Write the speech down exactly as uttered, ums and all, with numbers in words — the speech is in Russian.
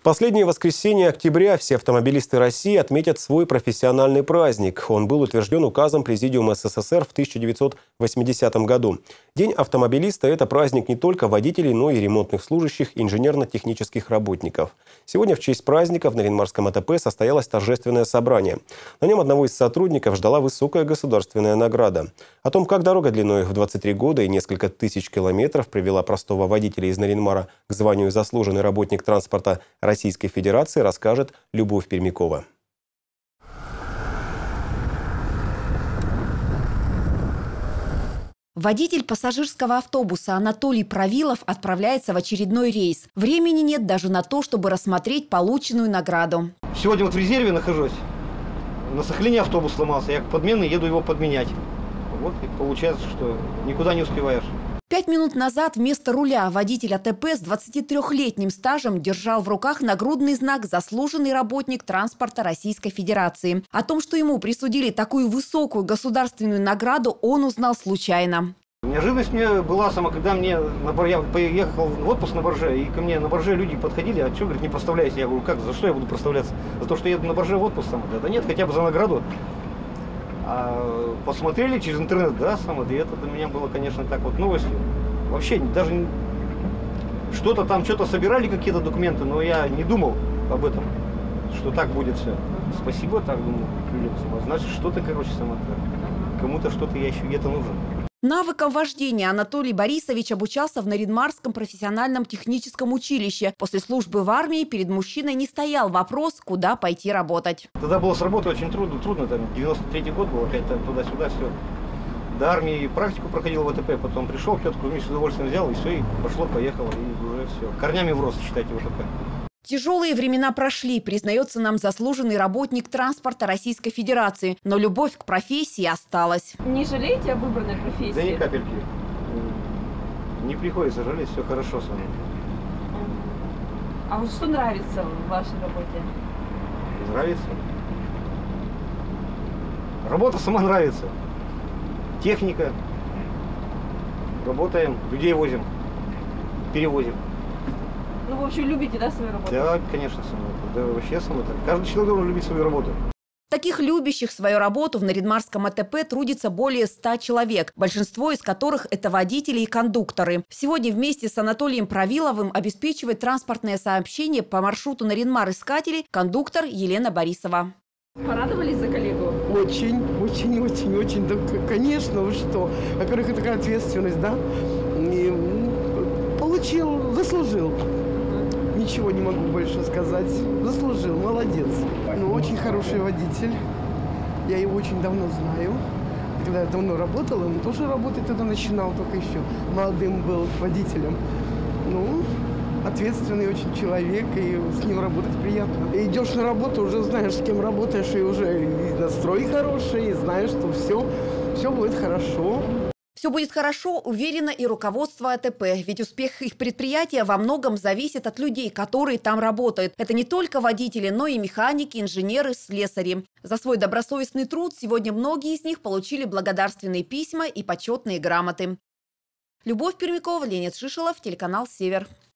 последнее воскресенье октября все автомобилисты России отметят свой профессиональный праздник. Он был утвержден указом Президиума СССР в тысяча девятьсот восьмидесятом году. День автомобилиста – это праздник не только водителей, но и ремонтных служащих, инженерно-технических работников. Сегодня в честь праздника в Нарьян-Марском АТП состоялось торжественное собрание. На нем одного из сотрудников ждала высокая государственная награда. О том, как дорога длиной в двадцать три года и несколько тысяч километров привела простого водителя из Нарьян-Мара к званию «Заслуженный работник транспорта Российской Федерации», расскажет Любовь Пермякова. Водитель пассажирского автобуса Анатолий Правилов отправляется в очередной рейс. Времени нет даже на то, чтобы рассмотреть полученную награду. Сегодня вот в резерве нахожусь. На Сахалине автобус сломался. Я к подменной еду его подменять. Вот и получается, что никуда не успеваешь. Пять минут назад вместо руля водитель АТП с двадцатитрёхлетним стажем держал в руках нагрудный знак «Заслуженный работник транспорта Российской Федерации». О том, что ему присудили такую высокую государственную награду, он узнал случайно. Неожиданность мне была сама, когда мне на бар... я поехал в отпуск на барже, и ко мне на барже люди подходили: а что, говорит, не проставляйся? Я говорю, как, за что я буду проставляться? За то, что еду на барже в отпуск сам? Да нет, хотя бы за награду. А посмотрели через интернет, да, само, и это для меня было, конечно, так вот новостью. Вообще, даже что-то там, что-то собирали, какие-то документы, но я не думал об этом, что так будет все. Спасибо, так думаю, людям. Значит, что-то, короче, само, кому-то что-то я еще где-то нужен. Навыкам вождения Анатолий Борисович обучался в Нарьян-Марском профессиональном техническом училище. После службы в армии перед мужчиной не стоял вопрос, куда пойти работать. Тогда было с работы очень трудно, трудно там, девяносто третий год был, опять туда-сюда, все. До армии практику проходил в АТП, потом пришел, тетку с удовольствием взял, и все, и пошло-поехало, и уже все. Корнями в рост, считайте, в АТП. Тяжелые времена прошли, признается нам заслуженный работник транспорта Российской Федерации. Но любовь к профессии осталась. Не жалеете о выбранной профессии? Да ни капельки. Не приходится жалеть, все хорошо со мной. А вот что нравится в вашей работе? Нравится. Работа сама нравится. Техника. Работаем, людей возим, перевозим. Ну, в общем, любите, да, свою работу? Да, конечно, сама. Да, вообще сама так. Каждый человек должен любить свою работу. Таких любящих свою работу в Нарьян-Марском АТП трудится более ста человек, большинство из которых – это водители и кондукторы. Сегодня вместе с Анатолием Правиловым обеспечивает транспортное сообщение по маршруту Нарьян-Мар-Искатели кондуктор Елена Борисова. Порадовались за коллегу? Очень, очень, очень, очень. Да, конечно, вы что? Во-первых, это такая ответственность, да? И получил, заслужил. Ничего не могу больше сказать. Заслужил, молодец. Ну, очень хороший водитель. Я его очень давно знаю. Когда я давно работала, он тоже работать тогда начинал, только еще молодым был водителем. Ну, ответственный очень человек, и с ним работать приятно. И идешь на работу, уже знаешь, с кем работаешь, и уже и настрой хороший, и знаешь, что все, все будет хорошо. Все будет хорошо, уверено и руководство АТП. Ведь успех их предприятия во многом зависит от людей, которые там работают. Это не только водители, но и механики, инженеры, слесари. За свой добросовестный труд сегодня многие из них получили благодарственные письма и почетные грамоты. Любовь Пермякова, Леонид Шишелов, телеканал «Север».